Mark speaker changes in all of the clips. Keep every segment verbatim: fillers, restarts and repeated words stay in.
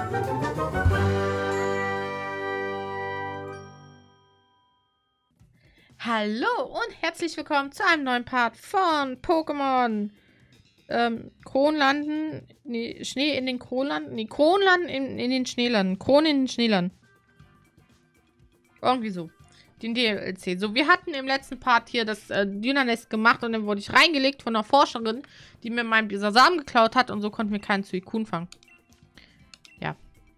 Speaker 1: Hallo und herzlich willkommen zu einem neuen Part von Pokémon ähm, Kronlanden, nee, Schnee in den Kronlanden, nee, Kronlanden in, in den Schneelanden, Kronen in den Schneelanden. Irgendwie so. Den D L C. So, wir hatten im letzten Part hier das äh, Dynanest gemacht und dann wurde ich reingelegt von einer Forscherin, die mir meinen Bisasam geklaut hat und so konnten wir keinen Suicune fangen. Ja.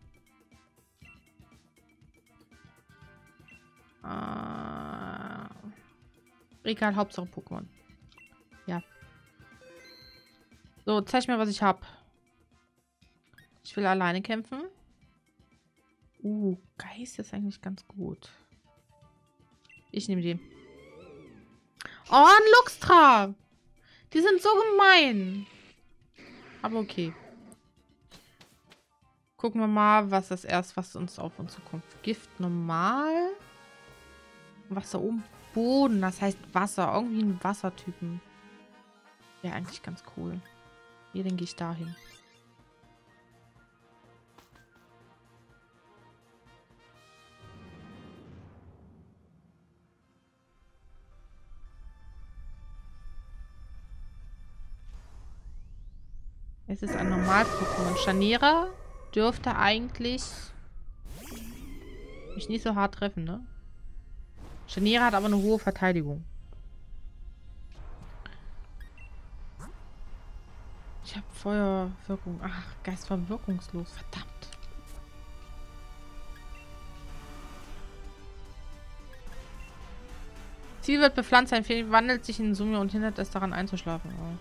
Speaker 1: Äh, egal, Hauptsache Pokémon. Ja. So, zeig mir, was ich hab. Ich will alleine kämpfen. Uh, Geist ist eigentlich ganz gut. Ich nehme die. Oh, ein Luxtra! Die sind so gemein. Aber okay. Gucken wir mal, was das erst, was uns auf uns zukommt. Gift normal. Wasser um Boden. Das heißt Wasser. Irgendwie ein Wassertypen. Wäre eigentlich ganz cool. Hier, dann gehe ich dahin. Es ist ein Normal-Pokémon. Chanera dürfte eigentlich mich nicht so hart treffen, ne? Chanera hat aber eine hohe Verteidigung. Ich habe Feuerwirkung. Ach, Geist war wirkungslos. Verdammt. Ziel wird bepflanzt. Ein Pferd wandelt sich in Summe und hindert es daran einzuschlafen. Oh.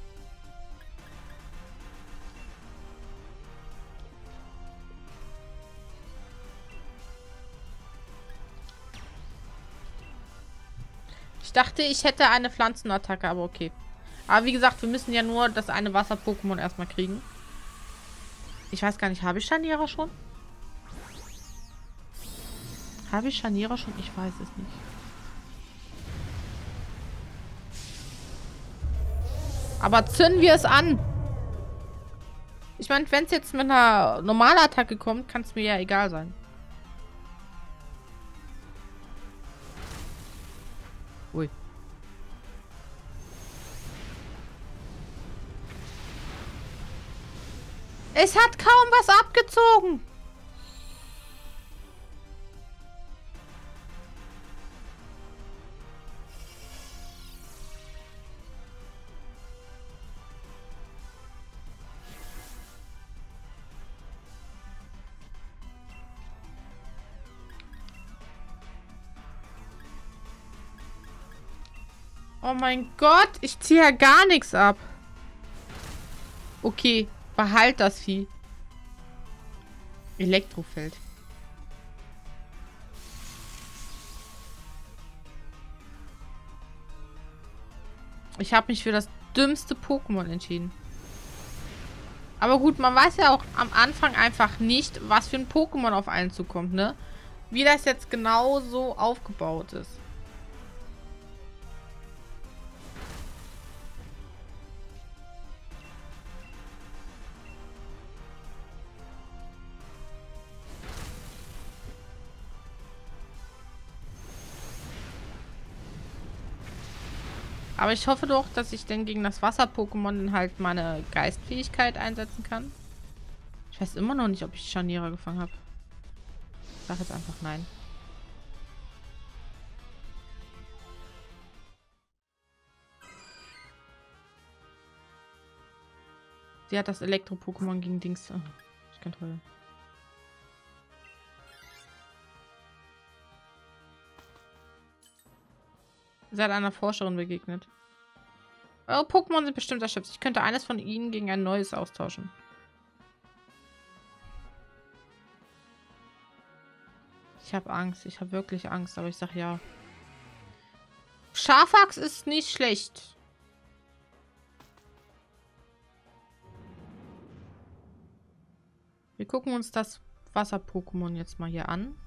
Speaker 1: Ich dachte, ich hätte eine Pflanzenattacke, aber okay. Aber wie gesagt, wir müssen ja nur das eine Wasser-Pokémon erstmal kriegen. Ich weiß gar nicht, habe ich Chanera schon? Habe ich Chanera schon? Ich weiß es nicht. Aber zünden wir es an. Ich meine, wenn es jetzt mit einer normalen Attacke kommt, kann es mir ja egal sein. Ui. Es hat kaum was abgezogen. Oh mein Gott, ich ziehe ja gar nichts ab. Okay, behalt das Vieh. Elektrofeld. Ich habe mich für das dümmste Pokémon entschieden. Aber gut, man weiß ja auch am Anfang einfach nicht, was für ein Pokémon auf einen zukommt, ne? Wie das jetzt genau so aufgebaut ist. Aber ich hoffe doch, dass ich denn gegen das Wasser-Pokémon halt meine Geistfähigkeit einsetzen kann. Ich weiß immer noch nicht, ob ich Chanera gefangen habe. Ich sag jetzt einfach nein. Sie hat das Elektro-Pokémon gegen Dings. Oh, ich kann toll. Sie hat einer Forscherin begegnet. Eure Pokémon sind bestimmt erschöpft. Ich könnte eines von ihnen gegen ein neues austauschen. Ich habe Angst. Ich habe wirklich Angst. Aber ich sag ja. Schafax ist nicht schlecht. Wir gucken uns das Wasser-Pokémon jetzt mal hier an.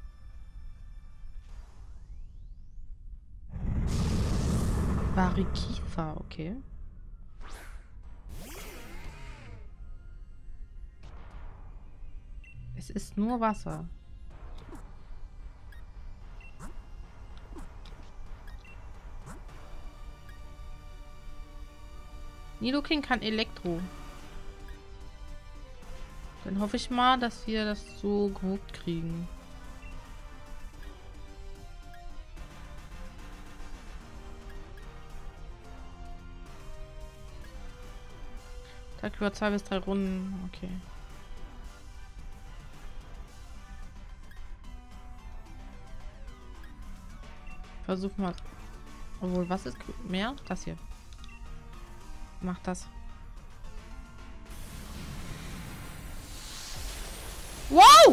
Speaker 1: Barikifa, okay. Es ist nur Wasser. Nidoking kann Elektro. Dann hoffe ich mal, dass wir das so gewuppt kriegen. Tag über zwei bis drei Runden. Okay. Versuchen wir. Obwohl, was ist mehr? Das hier. Mach das. Wow!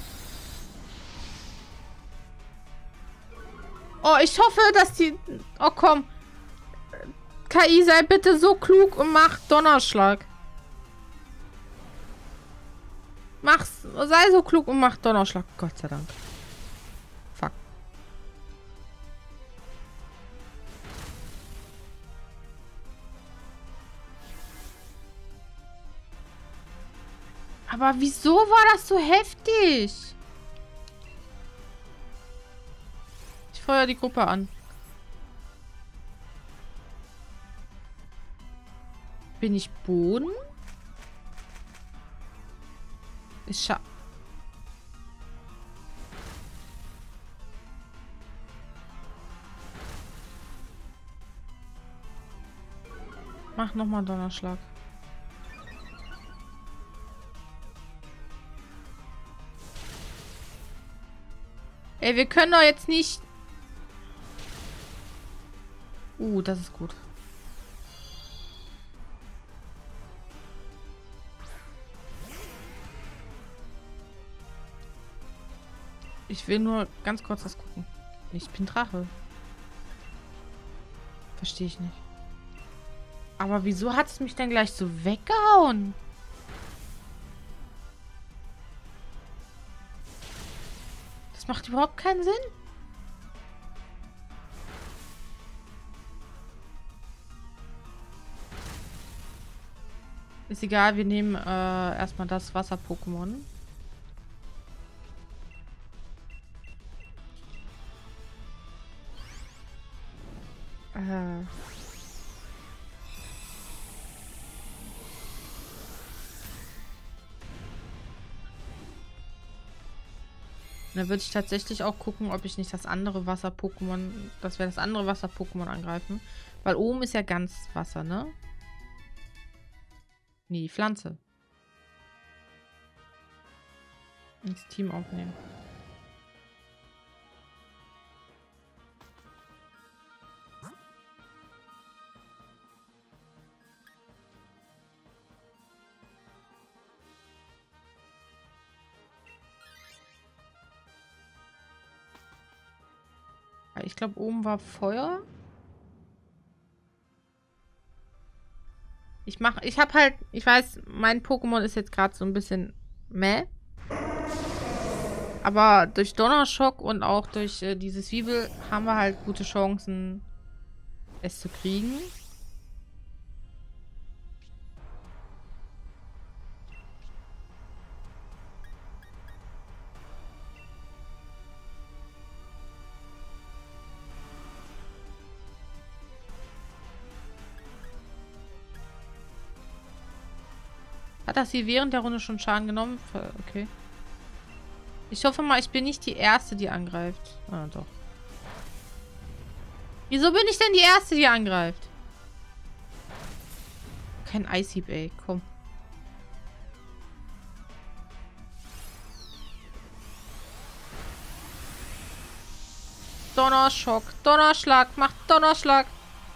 Speaker 1: Oh, ich hoffe, dass die... Oh, komm. K I, sei bitte so klug und mach Donnerschlag. Mach's. Sei so klug und mach Donnerschlag. Gott sei Dank. Fuck. Aber wieso war das so heftig? Ich feuer die Gruppe an. Bin ich Boden? Ist scha... Mach nochmal Donnerschlag. Ey, wir können doch jetzt nicht... Uh, das ist gut. Ich will nur ganz kurz das gucken. Ich bin Drache. Verstehe ich nicht. Aber wieso hat es mich dann gleich so weggehauen? Das macht überhaupt keinen Sinn. Ist egal, wir nehmen äh, erstmal das Wasser-Pokémon. Äh. Dann würde ich tatsächlich auch gucken, ob ich nicht das andere Wasser-Pokémon, dass wir das andere Wasser-Pokémon angreifen. Weil oben ist ja ganz Wasser, ne? Nee, die Pflanze. Ins Team aufnehmen. Ich glaube, oben war Feuer. Ich mache, ich habe halt, ich weiß, mein Pokémon ist jetzt gerade so ein bisschen meh. Aber durch Donnerschock und auch durch äh, dieses Zwiebel haben wir halt gute Chancen, es zu kriegen. Hat das hier während der Runde schon Schaden genommen? Okay. Ich hoffe mal, ich bin nicht die Erste, die angreift. Ah, doch. Wieso bin ich denn die Erste, die angreift? Kein Eishieb, ey. Komm. Donnerschock. Donnerschlag. Macht Donnerschlag.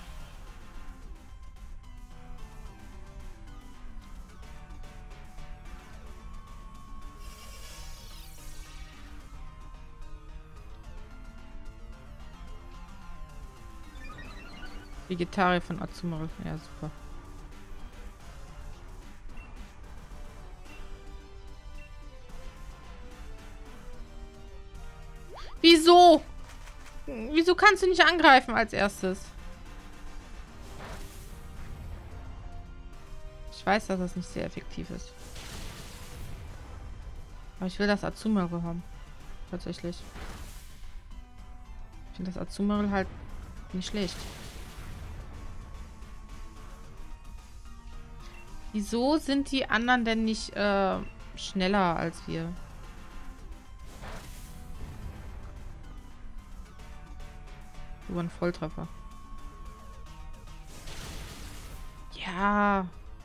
Speaker 1: Vegetarier von Azumarill. Ja, super. Wieso? Wieso kannst du nicht angreifen als erstes? Ich weiß, dass das nicht sehr effektiv ist. Aber ich will das Azumarill haben. Tatsächlich. Ich finde das Azumarill halt nicht schlecht. Wieso sind die anderen denn nicht äh, schneller als wir? Über einen Volltreffer. Ja.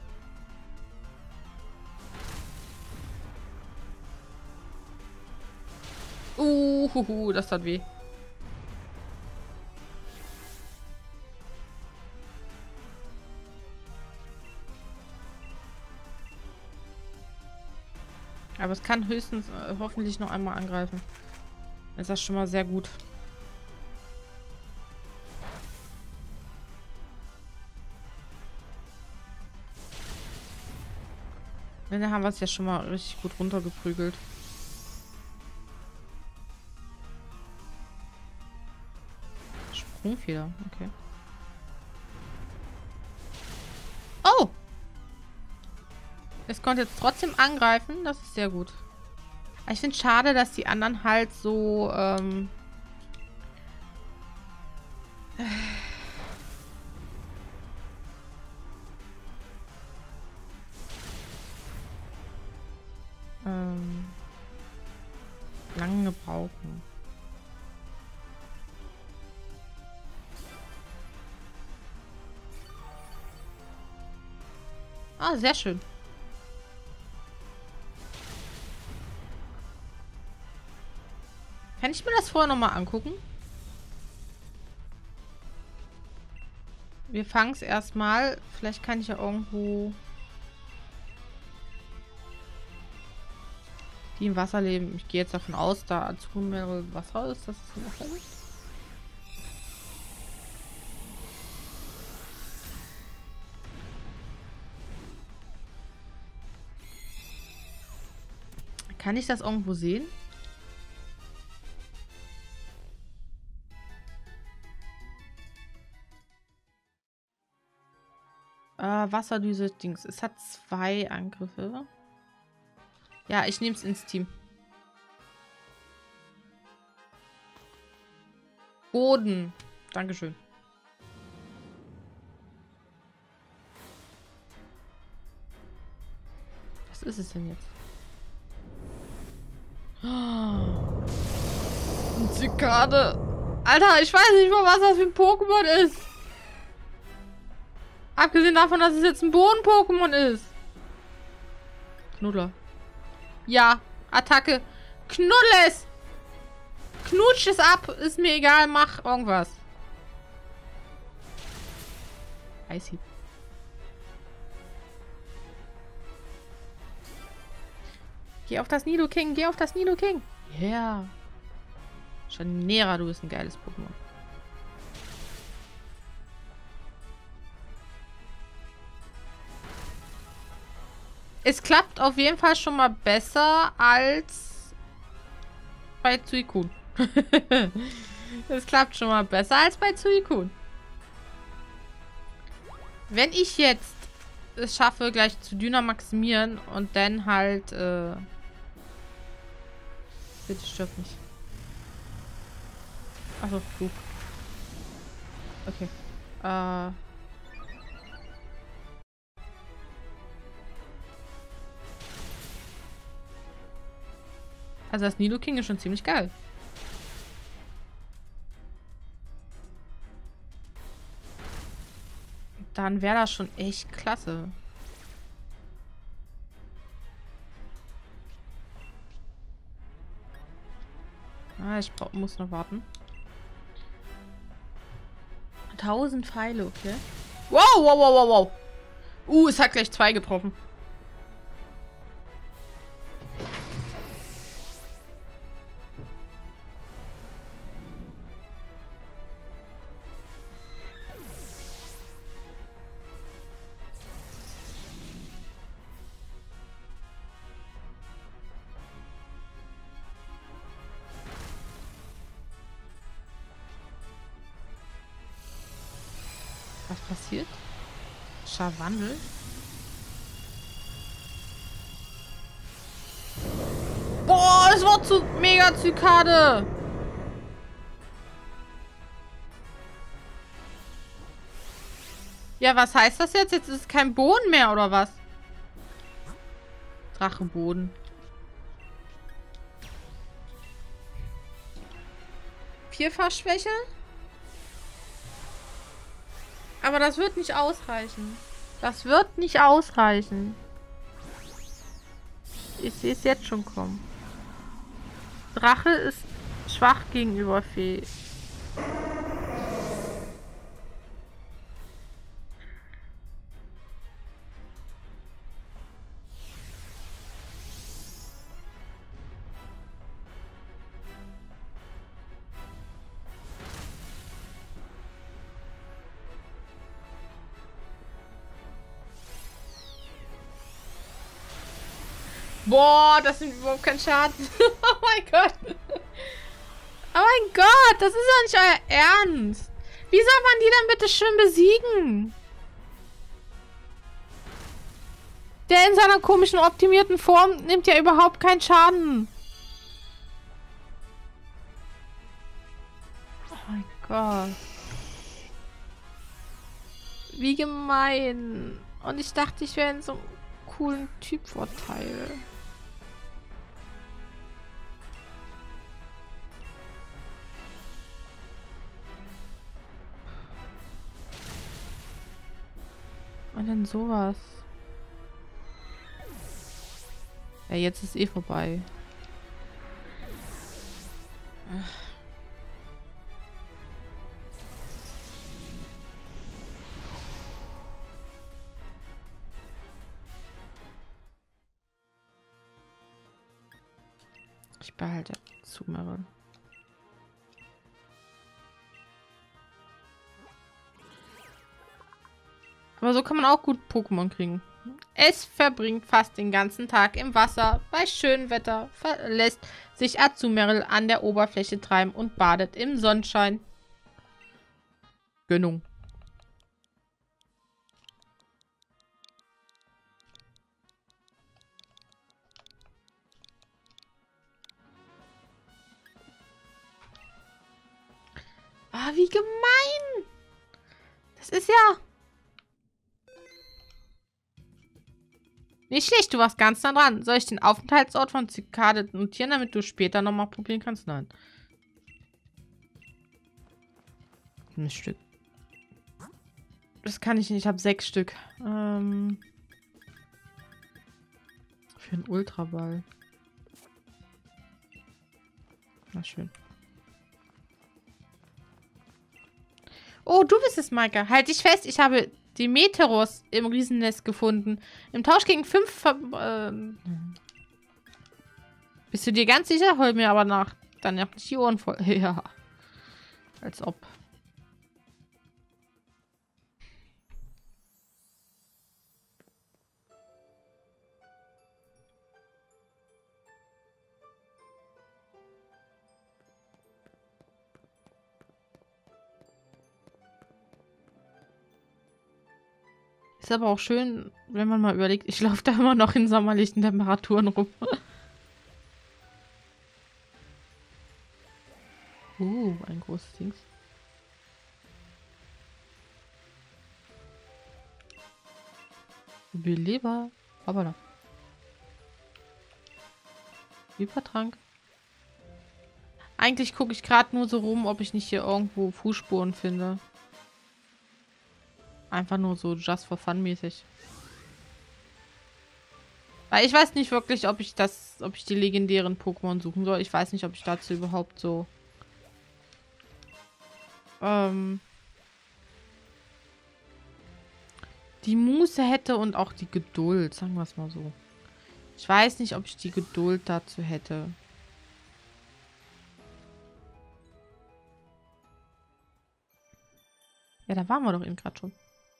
Speaker 1: Uhuhu, das tat weh. Aber es kann höchstens äh, hoffentlich noch einmal angreifen. Ist das schon mal sehr gut. Dann haben wir es ja schon mal richtig gut runtergeprügelt. Sprungfeder, okay. Oh! Es konnte jetzt trotzdem angreifen, das ist sehr gut. Aber ich finde es schade, dass die anderen halt so, ähm... ähm... lange brauchen. Ah, sehr schön. Kann ich mir das vorher nochmal angucken? Wir fangen es erstmal. Vielleicht kann ich ja irgendwo die im Wasser leben. Ich gehe jetzt davon aus, da Azumarill Wasser ist, dass es im Wasser ist. Kann ich das irgendwo sehen? Äh, Wasserdüse Dings. Es hat zwei Angriffe. Ja, ich nehme es ins Team. Boden. Dankeschön. Was ist es denn jetzt? Oh. Eine Zikade. Alter, ich weiß nicht mal, was das für ein Pokémon ist. Abgesehen davon, dass es jetzt ein Boden-Pokémon ist. Knuddler. Ja, Attacke. Knuddel es! Knutsch es ab! Ist mir egal, mach irgendwas. Eishieb. Geh auf das Nidoking, geh auf das Nidoking. Ja. Yeah. Chanera, du bist ein geiles Pokémon. Es klappt auf jeden Fall schon mal besser als bei Suicune. Es klappt schon mal besser als bei Suicune. Wenn ich jetzt es schaffe, gleich zu Dynamaximieren und dann halt, äh... bitte stirb nicht. Achso, du. Okay. Äh... Also das Nidoking ist schon ziemlich geil. Dann wäre das schon echt klasse. Ah, ich muss noch warten. tausend Pfeile, okay. Wow, wow, wow, wow, wow. Uh, es hat gleich zwei getroffen. Was passiert? Scharwandel? Boah! Oh, zu Mega-Zykade. Ja, was heißt das jetzt? Jetzt ist es kein Boden mehr, oder was? Dracheboden. Vierfachschwäche? Aber das wird nicht ausreichen. Das wird nicht ausreichen. Ich sehe es jetzt schon kommen. Drache ist schwach gegenüber Fee. Boah, das nimmt überhaupt keinen Schaden. Oh mein Gott. Oh mein Gott, das ist doch nicht euer Ernst. Wie soll man die dann bitte schön besiegen? Der in seiner komischen optimierten Form nimmt ja überhaupt keinen Schaden. Oh mein Gott. Wie gemein. Und ich dachte, ich wäre in so einem coolen Typvorteil. Und dann sowas. Ja, jetzt ist eh vorbei. Ich behalte Azumarill. Aber so kann man auch gut Pokémon kriegen. Es verbringt fast den ganzen Tag im Wasser. Bei schönem Wetter lässt sich Azumarill an der Oberfläche treiben und badet im Sonnenschein. Gönnung. Ah, wie gemein! Das ist ja... Nicht schlecht, du warst ganz nah dran. Soll ich den Aufenthaltsort von Zykade notieren, damit du später nochmal probieren kannst? Nein. Ein Stück. Das kann ich nicht. Ich habe sechs Stück. Ähm... Für einen Ultraball. Na schön. Oh, du bist es, Maika. Halt dich fest, ich habe Demeteros im Riesennest gefunden. Im Tausch gegen fünf... Ver ähm. Bist du dir ganz sicher? Hol mir aber nach. Dann noch nicht die Ohren voll. Ja. Als ob. Ist aber auch schön, wenn man mal überlegt, ich laufe da immer noch in sommerlichen Temperaturen rum. uh, ein großes Ding. Beleber. Aber da. Übertrank. Eigentlich gucke ich gerade nur so rum, ob ich nicht hier irgendwo Fußspuren finde. Einfach nur so just for fun mäßig. Weil ich weiß nicht wirklich, ob ich das, ob ich die legendären Pokémon suchen soll. Ich weiß nicht, ob ich dazu überhaupt so ähm, die Muße hätte und auch die Geduld, sagen wir es mal so. Ich weiß nicht, ob ich die Geduld dazu hätte. Ja, da waren wir doch eben gerade schon.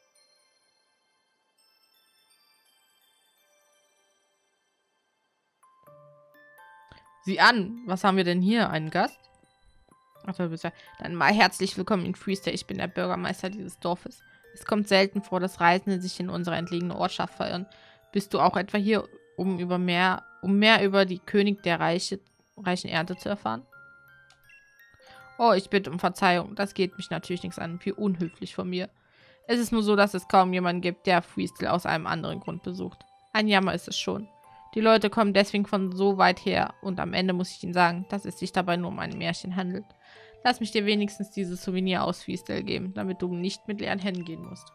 Speaker 1: Sieh an, was haben wir denn hier? Einen Gast? Ach, du bist ja. Dann mal herzlich willkommen in Freestyle. Ich bin der Bürgermeister dieses Dorfes. Es kommt selten vor, dass Reisende sich in unsere entlegene Ortschaft verirren. Bist du auch etwa hier, um über mehr, um mehr über die König der Reiche reichen Ernte zu erfahren. Oh, ich bitte um Verzeihung. Das geht mich natürlich nichts an. Wie unhöflich von mir. Es ist nur so, dass es kaum jemanden gibt, der Freestyle aus einem anderen Grund besucht. Ein Jammer ist es schon. Die Leute kommen deswegen von so weit her. Und am Ende muss ich ihnen sagen, dass es sich dabei nur um ein Märchen handelt. Lass mich dir wenigstens dieses Souvenir aus Freestyle geben, damit du nicht mit leeren Händen gehen musst.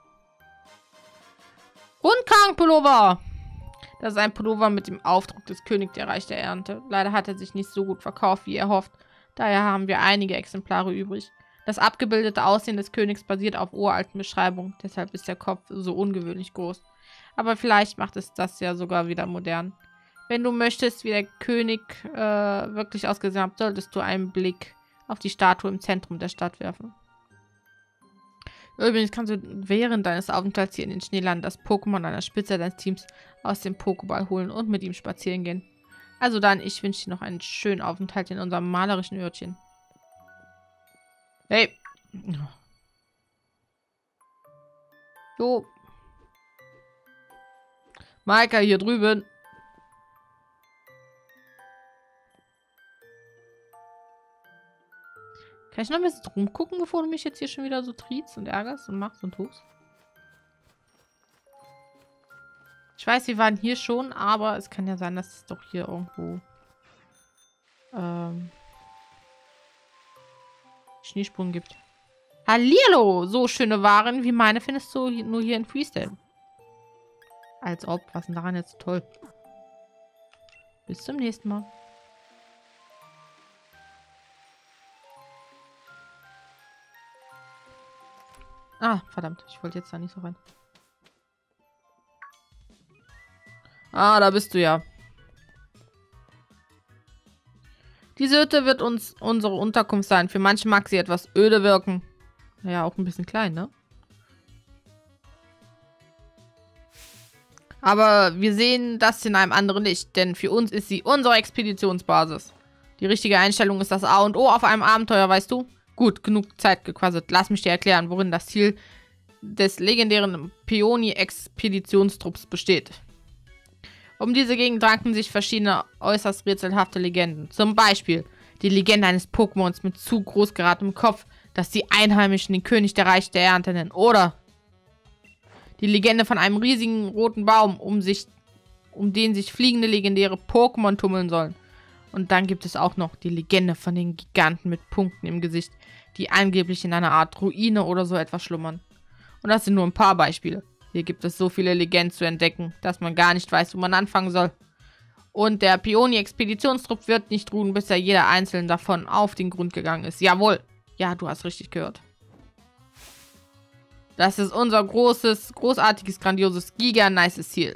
Speaker 1: Rundkragenpullover! Das ist ein Pullover mit dem Aufdruck des Königs der Reich der Ernte. Leider hat er sich nicht so gut verkauft, wie er hofft. Daher haben wir einige Exemplare übrig. Das abgebildete Aussehen des Königs basiert auf uralten Beschreibungen. Deshalb ist der Kopf so ungewöhnlich groß. Aber vielleicht macht es das ja sogar wieder modern. Wenn du möchtest, wie der König äh, wirklich ausgesehen hat, solltest du einen Blick auf die Statue im Zentrum der Stadt werfen. Übrigens kannst du während deines Aufenthalts hier in den Schneeland das Pokémon an der Spitze deines Teams aus dem Pokéball holen und mit ihm spazieren gehen. Also dann, ich wünsche dir noch einen schönen Aufenthalt in unserem malerischen Örtchen. Hey! Jo. Maika, hier drüben. Kann ich noch ein bisschen rumgucken, bevor du mich jetzt hier schon wieder so triebst und ärgerst und machst und tust? Ich weiß, wir waren hier schon, aber es kann ja sein, dass es doch hier irgendwo ähm, Schneesprung gibt. Hallihallo! So schöne Waren wie meine findest du nur hier in Freestyle. Als ob. Was ist denn daran jetzt toll? Bis zum nächsten Mal. Ah, verdammt. Ich wollte jetzt da nicht so rein. Ah, da bist du ja. Diese Hütte wird uns unsere Unterkunft sein. Für manche mag sie etwas öde wirken. Naja, auch ein bisschen klein, ne? Aber wir sehen das in einem anderen Licht, denn für uns ist sie unsere Expeditionsbasis. Die richtige Einstellung ist das A und O auf einem Abenteuer, weißt du? Gut, genug Zeit gequasselt. Lass mich dir erklären, worin das Ziel des legendären Peony-Expeditionstrupps besteht. Um diese Gegend ranken sich verschiedene äußerst rätselhafte Legenden. Zum Beispiel die Legende eines Pokémons mit zu groß geratenem Kopf, das die Einheimischen den König der Reich der Ernte nennen. Oder die Legende von einem riesigen roten Baum, um, sich, um den sich fliegende legendäre Pokémon tummeln sollen. Und dann gibt es auch noch die Legende von den Giganten mit Punkten im Gesicht, die angeblich in einer Art Ruine oder so etwas schlummern. Und das sind nur ein paar Beispiele. Hier gibt es so viele Legenden zu entdecken, dass man gar nicht weiß, wo man anfangen soll. Und der Peony-Expeditionstrupp wird nicht ruhen, bis er jeder einzelne davon auf den Grund gegangen ist. Jawohl. Ja, du hast richtig gehört. Das ist unser großes, großartiges, grandioses, giga-nices Ziel.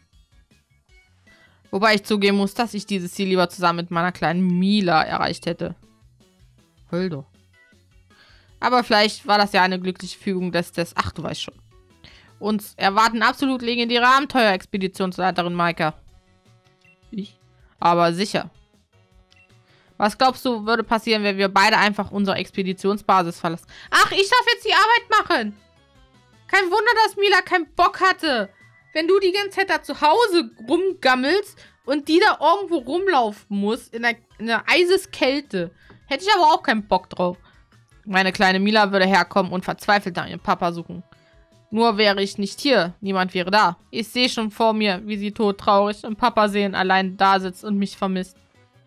Speaker 1: Wobei ich zugeben muss, dass ich dieses Ziel lieber zusammen mit meiner kleinen Mila erreicht hätte. Holdo. Aber vielleicht war das ja eine glückliche Fügung des, des ach, du weißt schon. Uns erwarten absolut legendäre Abenteuer-Expeditionsleiterin Maika. Ich? Aber sicher. Was glaubst du, würde passieren, wenn wir beide einfach unsere Expeditionsbasis verlassen? Ach, ich darf jetzt die Arbeit machen. Kein Wunder, dass Mila keinen Bock hatte. Wenn du die ganze Zeit da zu Hause rumgammelst und die da irgendwo rumlaufen muss, in der, in der Eiseskälte. Hätte ich aber auch keinen Bock drauf. Meine kleine Mila würde herkommen und verzweifelt nach ihrem Papa suchen. Nur wäre ich nicht hier. Niemand wäre da. Ich sehe schon vor mir, wie sie todtraurig und Papa sehen allein da sitzt und mich vermisst.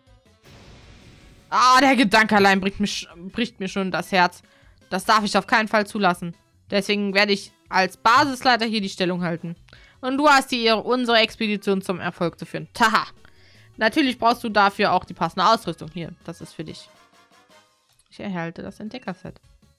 Speaker 1: Ah, der Gedanke allein bricht, mich, bricht mir schon das Herz. Das darf ich auf keinen Fall zulassen. Deswegen werde ich als Basisleiter hier die Stellung halten. Und du hast die Ehre, unsere Expedition zum Erfolg zu führen. Taha! Natürlich brauchst du dafür auch die passende Ausrüstung. Hier, das ist für dich. Ich erhalte das Entdeckerset.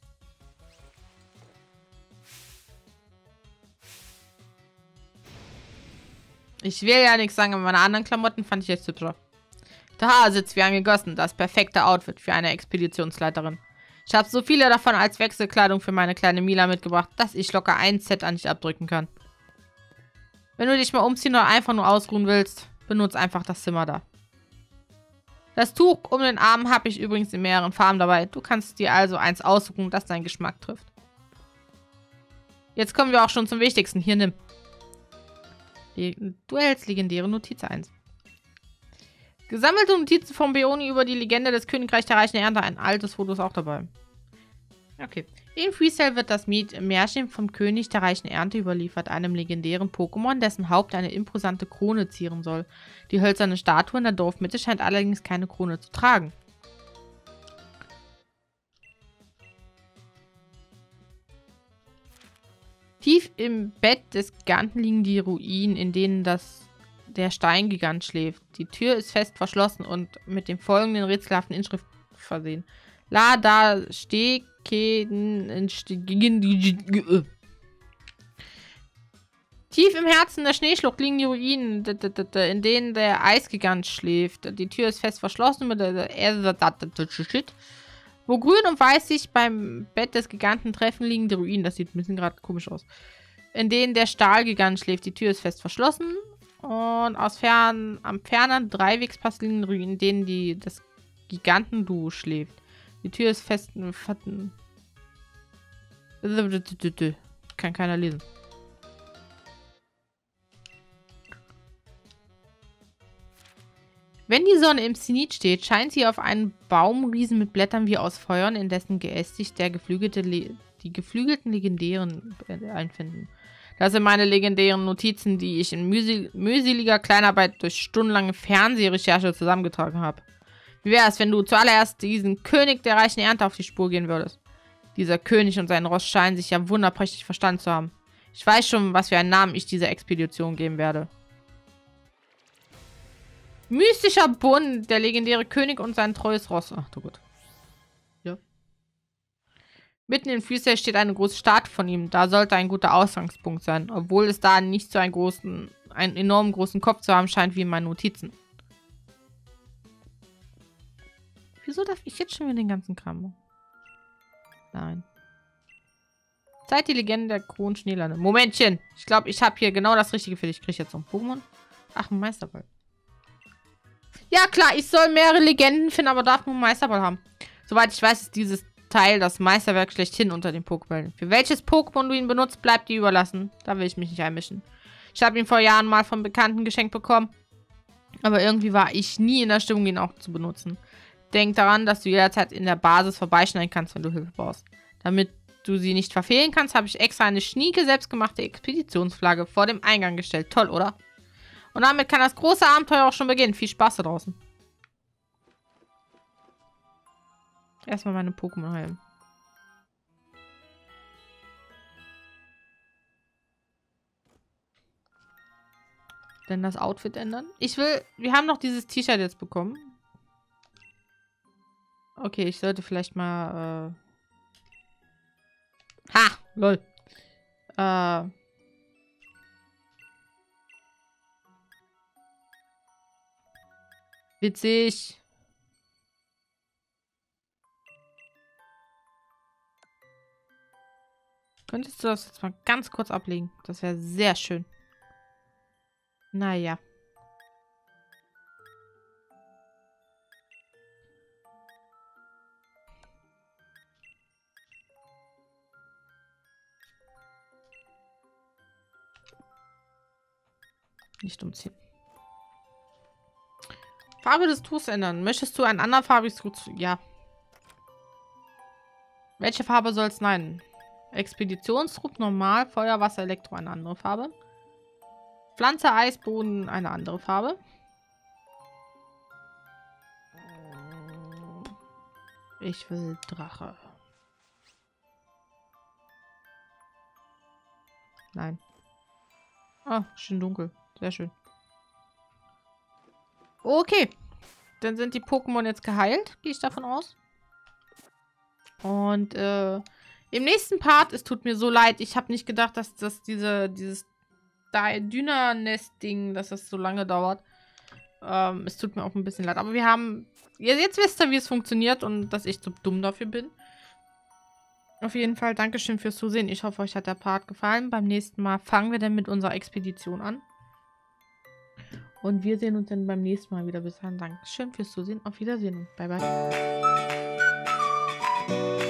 Speaker 1: Ich will ja nichts sagen, aber meine anderen Klamotten fand ich jetzt hübscher. Da sitzt wie angegossen. Das perfekte Outfit für eine Expeditionsleiterin. Ich habe so viele davon als Wechselkleidung für meine kleine Mila mitgebracht, dass ich locker ein Set an dich abdrücken kann. Wenn du dich mal umziehen oder einfach nur ausruhen willst, benutze einfach das Zimmer da. Das Tuch um den Arm habe ich übrigens in mehreren Farben dabei. Du kannst dir also eins aussuchen, das deinen Geschmack trifft. Jetzt kommen wir auch schon zum Wichtigsten. Hier, nimm. Du erhältst legendäre Notiz eins. Gesammelte Notizen von Beoni über die Legende des Königreichs der reichen Ernte. Ein altes Foto ist auch dabei. Okay. In Freestyle wird das Märchen vom König der reichen Ernte überliefert, einem legendären Pokémon, dessen Haupt eine imposante Krone zieren soll. Die hölzerne Statue in der Dorfmitte scheint allerdings keine Krone zu tragen. Tief im Bett des Giganten liegen die Ruinen, in denen das, der Steingigant schläft. Die Tür ist fest verschlossen und mit den folgenden rätselhaften Inschriften versehen. La da ste Tief im Herzen der Schneeschlucht liegen die Ruinen, in denen der Eisgigant schläft. Die Tür ist fest verschlossen mit der Wo grün und weiß sich beim Bett des Giganten treffen, liegen die Ruinen. Das sieht ein bisschen gerade komisch aus. In denen der Stahlgigant schläft. Die Tür ist fest verschlossen. Und aus fern, am fernen Dreiwegspass liegen Ruinen, in denen die, das Gigantenduo schläft. Die Tür ist fest... Kann keiner lesen. Wenn die Sonne im Zenit steht, scheint sie auf einen Baumriesen mit Blättern wie aus Feuern, in dessen Geäst sich der geflügelte Le die geflügelten Legendären einfinden. Das sind meine legendären Notizen, die ich in mühsel mühseliger Kleinarbeit durch stundenlange Fernsehrecherche zusammengetragen habe. Wie wäre es, wenn du zuallererst diesen König der reichen Ernte auf die Spur gehen würdest? Dieser König und sein Ross scheinen sich ja wunderprächtig verstanden zu haben. Ich weiß schon, was für einen Namen ich dieser Expedition geben werde. Mystischer Bund, der legendäre König und sein treues Ross. Ach du Gott. Ja. Mitten in Freestyle steht eine große Statue von ihm. Da sollte ein guter Ausgangspunkt sein. Obwohl es da nicht so einen großen, einen enorm großen Kopf zu haben scheint wie in meinen Notizen. Wieso darf ich jetzt schon wieder den ganzen Kram machen? Nein. Zeit die Legende der Kronenschneelande. Momentchen. Ich glaube, ich habe hier genau das Richtige für dich. Krieg ich jetzt noch ein Pokémon? Ach, ein Meisterball. Ja, klar, ich soll mehrere Legenden finden, aber darf nur einen Meisterball haben. Soweit ich weiß, ist dieses Teil das Meisterwerk schlechthin unter den Pokébällen. Für welches Pokémon du ihn benutzt, bleibt dir überlassen. Da will ich mich nicht einmischen. Ich habe ihn vor Jahren mal von Bekannten geschenkt bekommen. Aber irgendwie war ich nie in der Stimmung, ihn auch zu benutzen. Denk daran, dass du jederzeit in der Basis vorbeischneiden kannst, wenn du Hilfe brauchst. Damit du sie nicht verfehlen kannst, habe ich extra eine schnieke, selbstgemachte Expeditionsflagge vor dem Eingang gestellt. Toll, oder? Und damit kann das große Abenteuer auch schon beginnen. Viel Spaß da draußen. Erstmal meine Pokémon heilen. Denn das Outfit ändern? Ich will... Wir haben noch dieses T-Shirt jetzt bekommen. Okay, ich sollte vielleicht mal... Äh... Ha! Lol. Äh... Witzig. Könntest du das jetzt mal ganz kurz ablegen? Das wäre sehr schön. Naja. Nicht umziehen. Farbe des Tuchs ändern. Möchtest du ein anderfarbiges Tuch? Ja. Welche Farbe soll es nein? Expeditionstrupp, normal, Feuer, Wasser, Elektro, eine andere Farbe. Pflanze, Eis, Boden, eine andere Farbe. Ich will Drache. Nein. Ah, schön dunkel. Sehr schön. Okay. Dann sind die Pokémon jetzt geheilt, gehe ich davon aus. Und äh, im nächsten Part, es tut mir so leid, ich habe nicht gedacht, dass das diese, dieses Dynanest-Ding, dass das so lange dauert. Ähm, es tut mir auch ein bisschen leid. Aber wir haben, jetzt wisst ihr, wie es funktioniert und dass ich zu dumm dafür bin. Auf jeden Fall, Dankeschön fürs Zusehen. Ich hoffe, euch hat der Part gefallen. Beim nächsten Mal fangen wir dann mit unserer Expedition an. Und wir sehen uns dann beim nächsten Mal wieder. Bis dann. Dankeschön fürs Zusehen. Auf Wiedersehen und bye bye.